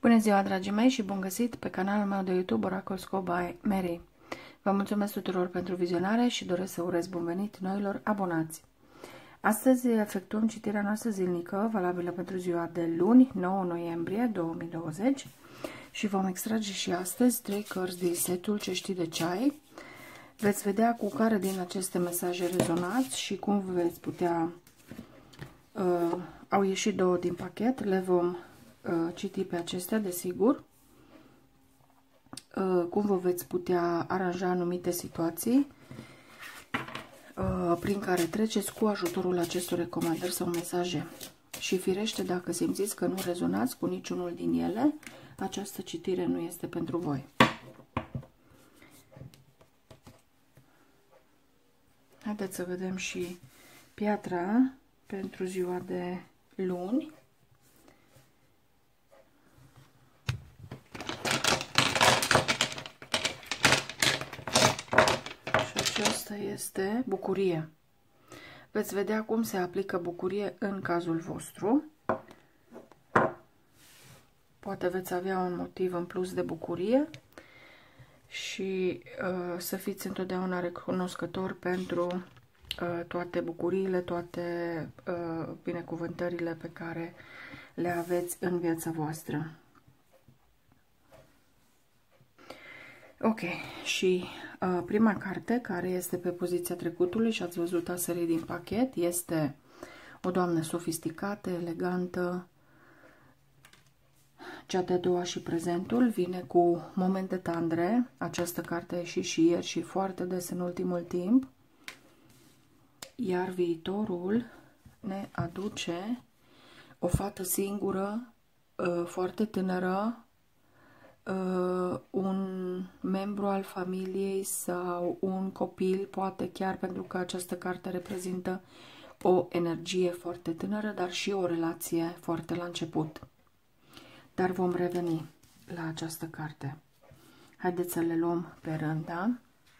Bună ziua, dragii mei, și bun găsit pe canalul meu de YouTube Oracol by Mary. Vă mulțumesc tuturor pentru vizionare și doresc să urez bun venit noilor abonați. Astăzi efectuăm citirea noastră zilnică, valabilă pentru ziua de luni, 9 noiembrie 2020, și vom extrage și astăzi 3 cărți din setul Ce știi de ceai. Veți vedea cu care din aceste mesaje rezonați și cum veți putea... au ieșit 2 din pachet, le vom citi pe acestea, desigur, cum vă veți putea aranja anumite situații prin care treceți cu ajutorul acestor recomandări sau mesaje. Și firește, dacă simțiți că nu rezonați cu niciunul din ele, această citire nu este pentru voi. Haideți să vedem și piatra pentru ziua de luni. Aceasta este bucurie. Veți vedea cum se aplică bucurie în cazul vostru. Poate veți avea un motiv în plus de bucurie și să fiți întotdeauna recunoscători pentru toate bucuriile, toate binecuvântările pe care le aveți în viața voastră. Ok, și prima carte, care este pe poziția trecutului și ați văzut a sări din pachet, este o doamnă sofisticată, elegantă. Cea de-a doua și prezentul vine cu momente tandre. Această carte a ieșit și ieri și foarte des în ultimul timp. Iar viitorul ne aduce o fată singură, foarte tânără, un membru al familiei sau un copil, poate chiar, pentru că această carte reprezintă o energie foarte tânără, dar și o relație foarte la început. Dar vom reveni la această carte. Haideți să le luăm pe rând, da?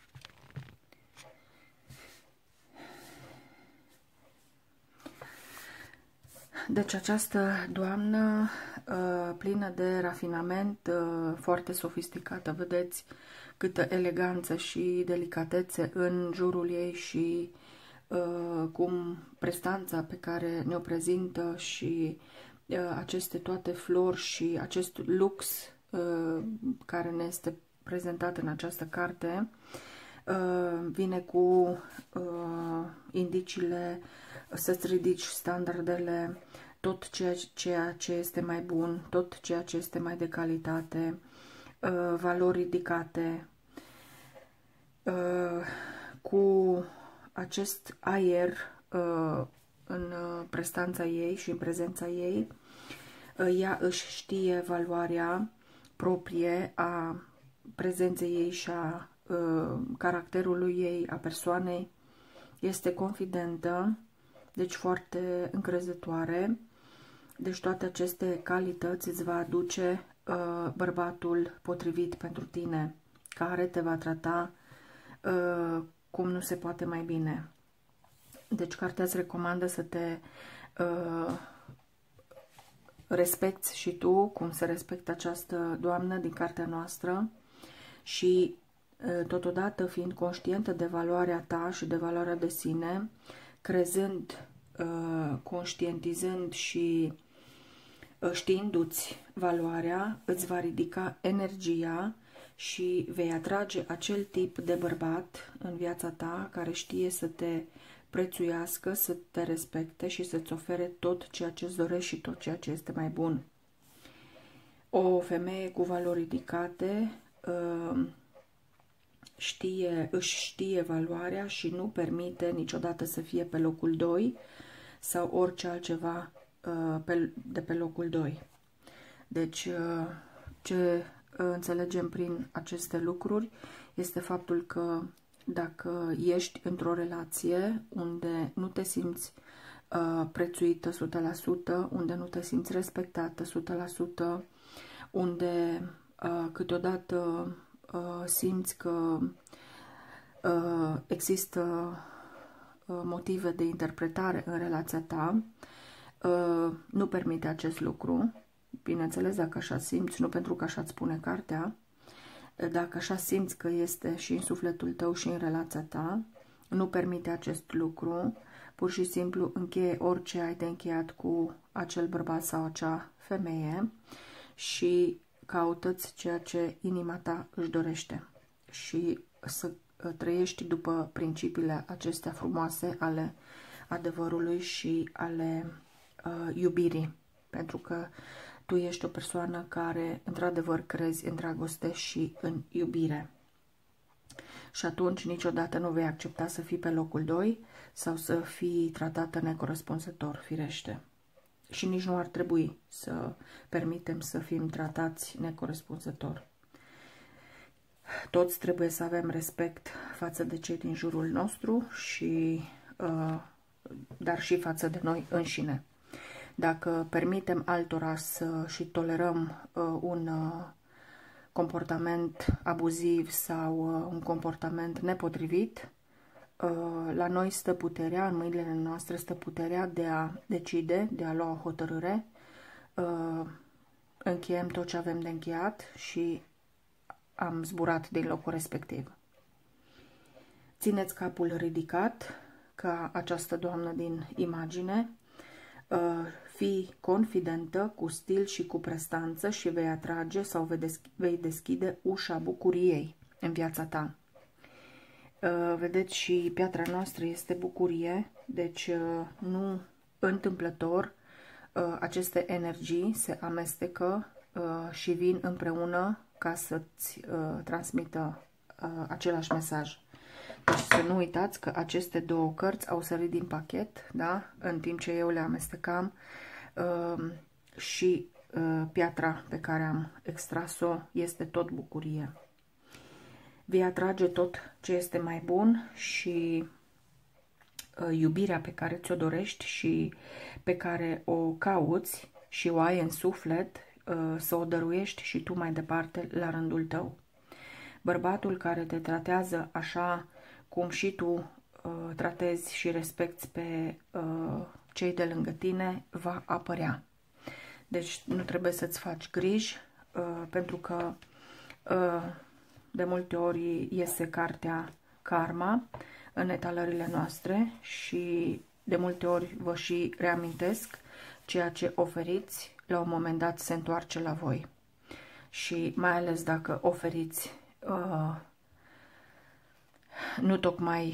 Deci această doamnă plină de rafinament, foarte sofisticată, vedeți câtă eleganță și delicatețe în jurul ei și cum prestanța pe care ne-o prezintă și aceste toate flori și acest lux care ne este prezentat în această carte vine cu indiciile să-ți ridici standardele, tot ceea ce este mai bun, tot ceea ce este mai de calitate, valori ridicate, cu acest aer în prestanța ei și în prezența ei. Ea își știe valoarea proprie a prezenței ei și a caracterului ei, a persoanei. Este confidentă, deci foarte încrezătoare. Deci toate aceste calități îți va aduce bărbatul potrivit pentru tine, care te va trata cum nu se poate mai bine. Deci cartea îți recomandă să te respecti și tu, cum se respectă această doamnă din cartea noastră, și totodată fiind conștientă de valoarea ta și de valoarea de sine, crezând, conștientizând și știindu-ți valoarea, îți va ridica energia și vei atrage acel tip de bărbat în viața ta care știe să te prețuiască, să te respecte și să-ți ofere tot ceea ce îți dorești și tot ceea ce este mai bun. O femeie cu valori ridicate își știe valoarea și nu permite niciodată să fie pe locul 2 sau orice altceva de pe locul 2. Deci, ce înțelegem prin aceste lucruri este faptul că dacă ești într-o relație unde nu te simți prețuită 100%, unde nu te simți respectată 100%, unde câteodată simți că există motive de interpretare în relația ta, nu permite acest lucru. bineînțeles dacă așa simți, nu pentru că așa îți spune cartea, dacă așa simți că este și în sufletul tău și în relația ta, nu permite acest lucru, pur și simplu încheie orice ai de încheiat cu acel bărbat sau acea femeie și caută-ți ceea ce inima ta își dorește și să trăiești după principiile acestea frumoase ale adevărului și ale iubirii, pentru că tu ești o persoană care într-adevăr crezi în dragoste și în iubire. Și atunci niciodată nu vei accepta să fii pe locul 2 sau să fii tratată necorespunzător, firește. Și nici nu ar trebui să permitem să fim tratați necorespunzător. Toți trebuie să avem respect față de cei din jurul nostru, și, dar și față de noi înșine. Dacă permitem altora și tolerăm un comportament abuziv sau un comportament nepotrivit, la noi stă puterea, în mâinile noastre stă puterea de a decide, de a lua o hotărâre, încheiem tot ce avem de încheiat și am zburat din locul respectiv. Țineți capul ridicat, ca această doamnă din imagine, fii confidentă, cu stil și cu prestanță și vei atrage sau vei deschide ușa bucuriei în viața ta. Vedeți, și piatra noastră este bucurie, deci nu întâmplător aceste energii se amestecă și vin împreună ca să-ți transmită același mesaj. Deci să nu uitați că aceste două cărți au sărit din pachet, da? În timp ce eu le amestecam, și piatra pe care am extras-o este tot bucurie. Vei atrage tot ce este mai bun și iubirea pe care ți-o dorești și pe care o cauți și o ai în suflet, să o dăruiești și tu mai departe la rândul tău. Bărbatul care te tratează așa cum și tu tratezi și respecti pe cei de lângă tine, va apărea. Deci nu trebuie să-ți faci griji, pentru că de multe ori iese cartea karma în etalările noastre și de multe ori vă și reamintesc, ceea ce oferiți la un moment dat se întoarce la voi. Și mai ales dacă oferiți nu tocmai,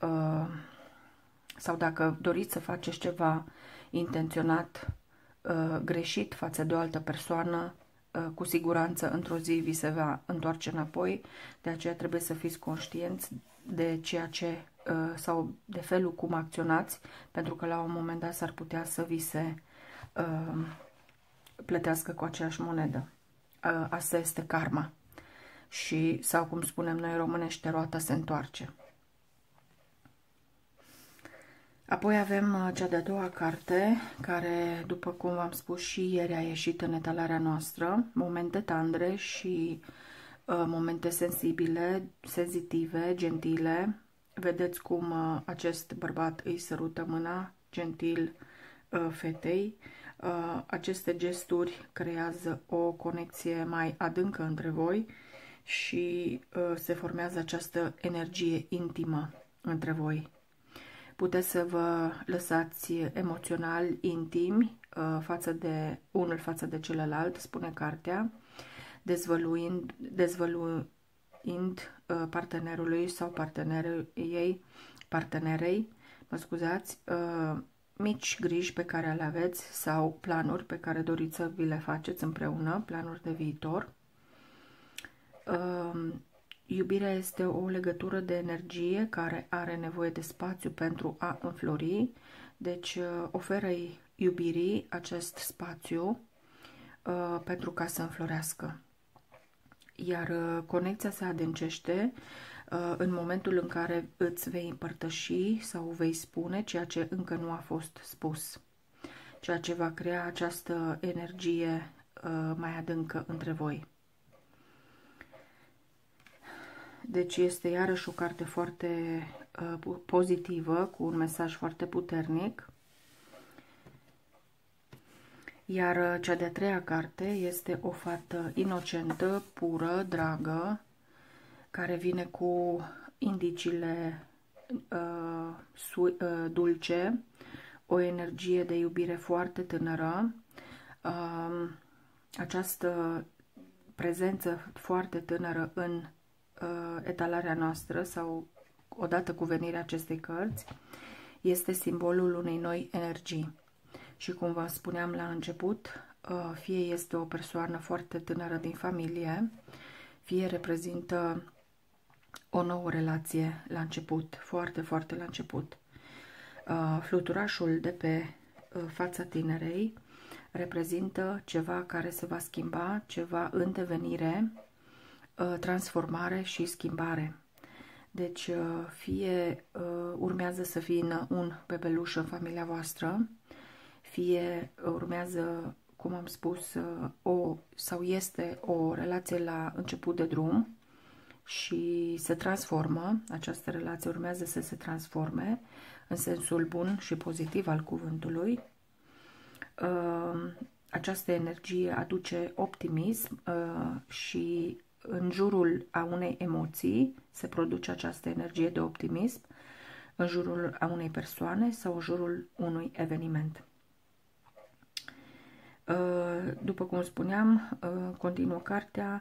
sau dacă doriți să faceți ceva intenționat greșit față de o altă persoană, cu siguranță într-o zi vi se va întoarce înapoi. De aceea trebuie să fiți conștienți de ceea ce sau de felul cum acționați, pentru că la un moment dat s-ar putea să vi se plătească cu aceeași monedă. Asta este karma. Și, sau cum spunem noi românește, roata se întoarce. Apoi avem cea de-a doua carte, care, după cum v-am spus și ieri, a ieșit în etalarea noastră, momente tandre și momente sensibile, senzitive, gentile. Vedeți cum acest bărbat îi sărută mâna gentil fetei. Aceste gesturi creează o conexie mai adâncă între voi și se formează această energie intimă între voi. Puteți să vă lăsați emoțional intimi unul față de celălalt, spune cartea, dezvăluind partenerului sau partenerei, mă scuzați, mici griji pe care le aveți sau planuri pe care doriți să vi le faceți împreună, planuri de viitor. Iubirea este o legătură de energie care are nevoie de spațiu pentru a înflori, deci oferă-i iubirii acest spațiu pentru ca să înflorească. Iar conexia se adâncește în momentul în care îți vei împărtăși sau vei spune ceea ce încă nu a fost spus, ceea ce va crea această energie mai adâncă între voi. Deci este iarăși o carte foarte pozitivă, cu un mesaj foarte puternic. Iar cea de-a treia carte este o fată inocentă, pură, dragă, care vine cu indiciile dulce, o energie de iubire foarte tânără, această prezență foarte tânără în etalarea noastră sau odată cu venirea acestei cărți este simbolul unei noi energii. Și cum vă spuneam la început, fie este o persoană foarte tânără din familie, fie reprezintă o nouă relație la început, foarte, foarte la început. Fluturașul de pe fața tinerei reprezintă ceva care se va schimba, ceva în devenire, transformare și schimbare. Deci fie urmează să vină un bebeluș în familia voastră, fie urmează, cum am spus, sau este o relație la început de drum și se transformă, această relație urmează să se transforme în sensul bun și pozitiv al cuvântului. Această energie aduce optimism și în jurul a unei emoții se produce această energie de optimism, în jurul a unei persoane sau în jurul unui eveniment. După cum spuneam, continuă cartea,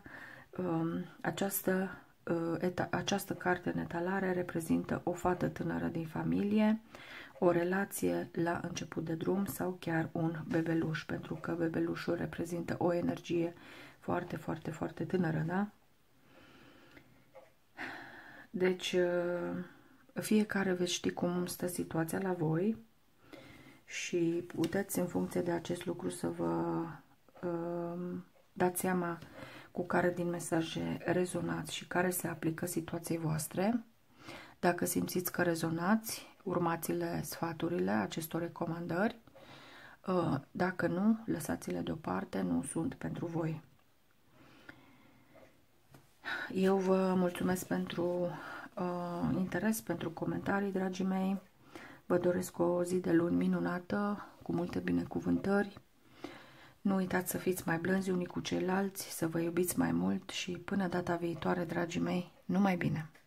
această carte în etalare reprezintă o fată tânără din familie, o relație la început de drum sau chiar un bebeluș, pentru că bebelușul reprezintă o energie foarte, foarte, foarte tânără, da? Deci, fiecare veți ști cum stă situația la voi și puteți, în funcție de acest lucru, să vă dați seama cu care din mesaje rezonați și care se aplică situației voastre. Dacă simțiți că rezonați, urmați-le sfaturile acestor recomandări. Dacă nu, lăsați-le deoparte, nu sunt pentru voi. Eu vă mulțumesc pentru interes, pentru comentarii, dragii mei. Vă doresc o zi de luni minunată, cu multe binecuvântări. Nu uitați să fiți mai blânzi unii cu ceilalți, să vă iubiți mai mult și până data viitoare, dragii mei, numai bine!